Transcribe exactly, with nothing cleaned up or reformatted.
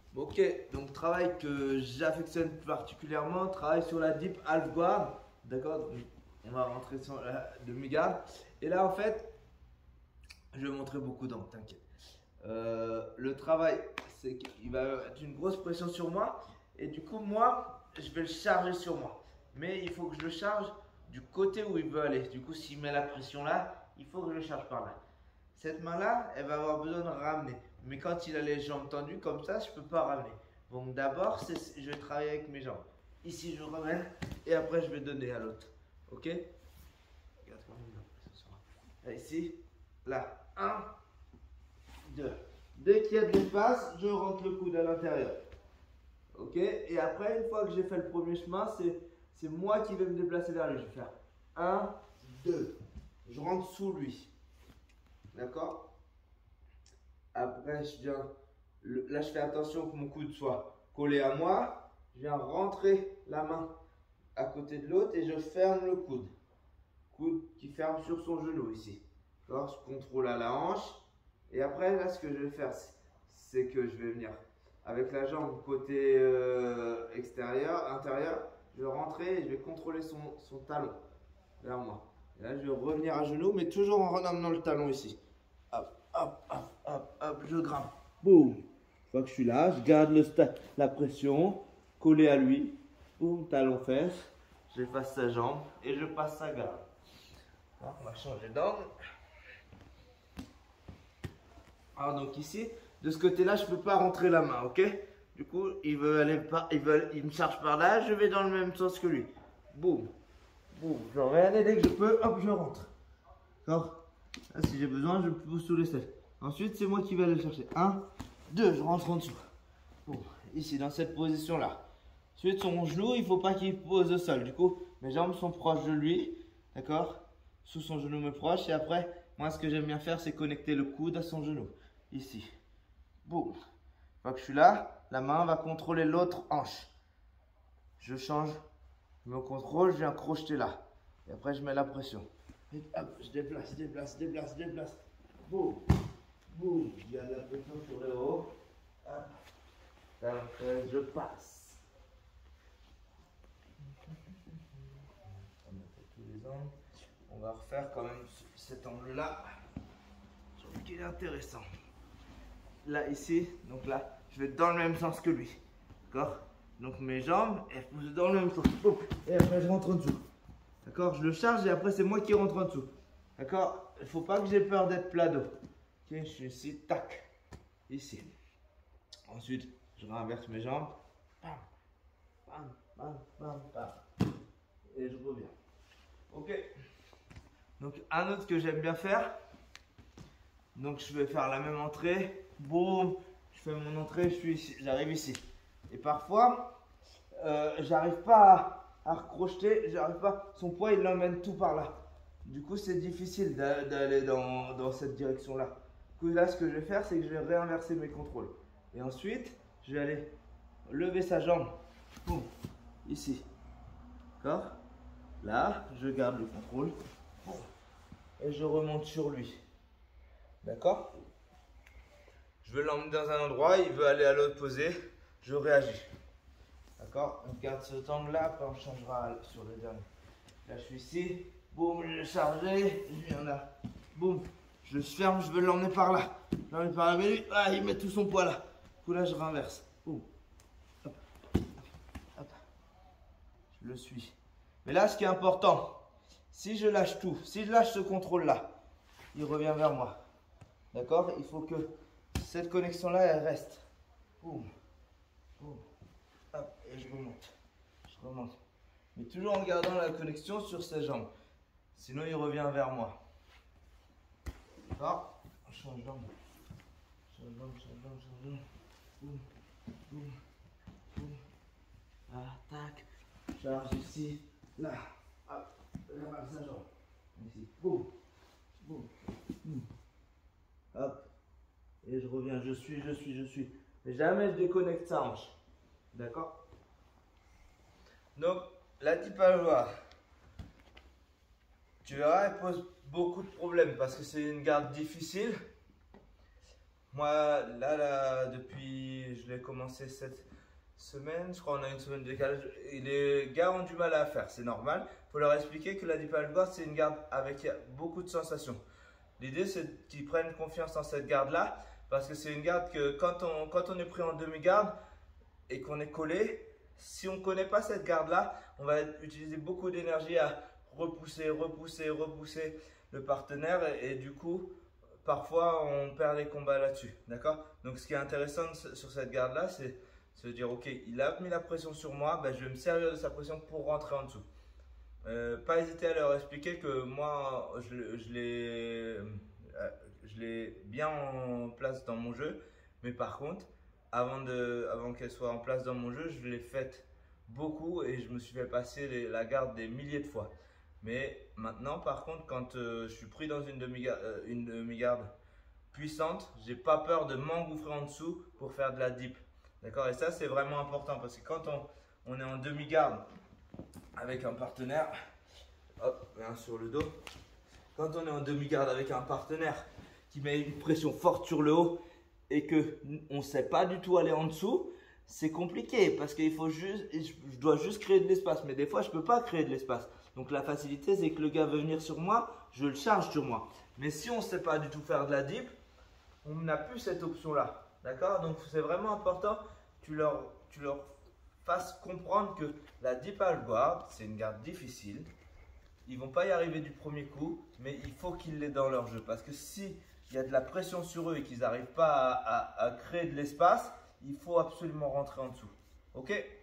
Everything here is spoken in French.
Ok, donc travail que j'affectionne particulièrement, travail sur la dip half guard, d'accord? On va rentrer sur la demi-garde. Et là, en fait, je vais montrer beaucoup d'angles, t'inquiète. Euh, le travail, c'est qu'il va être une grosse pression sur moi. Et du coup, moi, je vais le charger sur moi. Mais il faut que je le charge du côté où il veut aller. Du coup, s'il met la pression là, il faut que je le charge par là. Cette main-là, elle va avoir besoin de ramener. Mais quand il a les jambes tendues comme ça, je ne peux pas ramener. Donc d'abord, je vais travailler avec mes jambes. Ici, je ramène et après, je vais donner à l'autre. Ok? Regarde comment il a pris ce soir. Là, ici, là. un, deux. Dès qu'il y a de l'espace, je rentre le coude à l'intérieur. Ok? Et après, une fois que j'ai fait le premier chemin, c'est moi qui vais me déplacer vers lui. Je vais faire un, deux. Je rentre sous lui. D'accord? Après, je viens, là, je fais attention que mon coude soit collé à moi. Je viens rentrer la main à côté de l'autre et je ferme le coude. Coude qui ferme sur son genou ici. D'accord? Je contrôle à la hanche. Et après, là, ce que je vais faire, c'est que je vais venir avec la jambe côté euh, extérieur, intérieur. Je vais rentrer et je vais contrôler son, son talon vers moi. Et là, je vais revenir à genoux, mais toujours en ramenant le talon ici. Hop, hop, hop, hop, hop, je grimpe. Boum. Une fois que je suis là, je garde le la pression, collé à lui. Boum, talon fesse. J'efface sa jambe et je passe sa garde. Alors, on va changer d'angle. Alors donc ici, de ce côté-là, je ne peux pas rentrer la main, ok? Du coup, il veut aller par, il veut, il me charge par là, je vais dans le même sens que lui. Boum, boum, je reviens et dès que je peux, hop, je rentre. D'accord? Là, si j'ai besoin, je pousse sous les selles. Ensuite, c'est moi qui vais aller le chercher. Un, deux, je rentre en dessous. Bon, ici, dans cette position-là. Ensuite, son genou, il ne faut pas qu'il pose au sol. Du coup, mes jambes sont proches de lui, d'accord? Sous son genou me proche. Et après, moi, ce que j'aime bien faire, c'est connecter le coude à son genou. Ici. Boum. Une fois que je suis là, la main va contrôler l'autre hanche. Je change, je me contrôle, je viens crocheter là. Et après, je mets la pression. Et hop, je déplace, déplace, déplace, déplace. Boum. Boum. Il y a de la pression sur le haut. Hop. Après, je passe. On a fait tous les angles. On va refaire quand même cet angle-là. Je trouve qu'il est intéressant. Là, ici, donc là, je vais dans le même sens que lui. D'accord? Donc mes jambes, elles poussent dans le même sens. Et après, je rentre en dessous. D'accord? Je le charge et après, c'est moi qui rentre en dessous. D'accord? Il ne faut pas que j'ai peur d'être plat dos. Ok, je suis ici, tac. Ici. Ensuite, je renverse mes jambes. Bam, bam, bam, bam, bam. Et je reviens. Ok. Donc, un autre que j'aime bien faire. Donc, je vais faire la même entrée. Boum. Je fais mon entrée, je suis ici, j'arrive ici. Et parfois, euh, j'arrive pas à, à recrocheter, j'arrive pas. Son poids, il l'emmène tout par là. Du coup, c'est difficile d'aller dans, dans cette direction-là. Du coup, là, ce que je vais faire, c'est que je vais réinverser mes contrôles. Et ensuite, je vais aller lever sa jambe. Boum. Ici. D'accord? Là, je garde le contrôle. Boum. Et je remonte sur lui. D'accord? Je veux l'emmener dans un endroit, il veut aller à l'opposé, je réagis. D'accord? On garde cet angle-là, après on changera sur le dernier. Là, je suis ici, boum, je l'ai chargé, je viens là, boum, je le ferme, je veux l'emmener par là. Je l'emmène par là, mais lui, ah, il met tout son poids là. Du coup, là, je renverse. Boum, hop, hop, hop. Je le suis. Mais là, ce qui est important, si je lâche tout, si je lâche ce contrôle-là, il revient vers moi. D'accord? Il faut que cette connexion-là, elle reste. Boum, boum, hop, et je remonte. Je remonte. Mais toujours en gardant la connexion sur ses jambes. Sinon, il revient vers moi. D'accord? On change d'angle. Change d'angle, change d'angle, change d'angle. Boum, boum, boum. Ah, tac. Charge ici, là. Hop, là, sa jambe. Ici, boum, boum, boum. Hop. Et je reviens, je suis, je suis, je suis. Mais jamais je déconnecte sa hanche. D'accord? Donc, la dip half guard, tu verras, elle pose beaucoup de problèmes parce que c'est une garde difficile. Moi, là, là depuis, je l'ai commencé cette semaine, je crois qu'on a une semaine de décalage. Et les gars ont du mal à faire, c'est normal. Il faut leur expliquer que la deep half guard, c'est une garde avec beaucoup de sensations. L'idée, c'est qu'ils prennent confiance en cette garde-là, parce que c'est une garde que quand on, quand on est pris en demi-garde et qu'on est collé, si on ne connaît pas cette garde-là, on va utiliser beaucoup d'énergie à repousser, repousser, repousser le partenaire et, et du coup, parfois, on perd les combats là-dessus. D'accord? Donc, ce qui est intéressant sur cette garde-là, c'est se dire, ok, il a mis la pression sur moi, ben, je vais me servir de sa pression pour rentrer en dessous. Euh, pas hésiter à leur expliquer que moi, je, je l'ai je l'ai bien en place dans mon jeu, mais par contre, avant, de, avant qu'elle soit en place dans mon jeu, je l'ai faite beaucoup et je me suis fait passer les, la garde des milliers de fois. Mais maintenant, par contre, quand euh, je suis pris dans une demi-garde euh, une demi-garde puissante, j'ai pas peur de m'engouffrer en dessous pour faire de la dip. D'accord? Et ça, c'est vraiment important parce que quand on, on est en demi-garde avec un partenaire, hop, un sur le dos. Quand on est en demi-garde avec un partenaire qui met une pression forte sur le haut et que on ne sait pas du tout aller en dessous, c'est compliqué parce qu'il faut juste, je dois juste créer de l'espace. Mais des fois, je ne peux pas créer de l'espace. Donc la facilité, c'est que le gars veut venir sur moi, je le charge sur moi. Mais si on ne sait pas du tout faire de la dip, on n'a plus cette option-là. D'accord? Donc c'est vraiment important que tu leur, tu leur fasses comprendre que la deep half guard, c'est une garde difficile. Ils ne vont pas y arriver du premier coup, mais il faut qu'ils l'aient dans leur jeu. Parce que s'il y a de la pression sur eux et qu'ils n'arrivent pas à, à, à créer de l'espace, il faut absolument rentrer en dessous. Ok?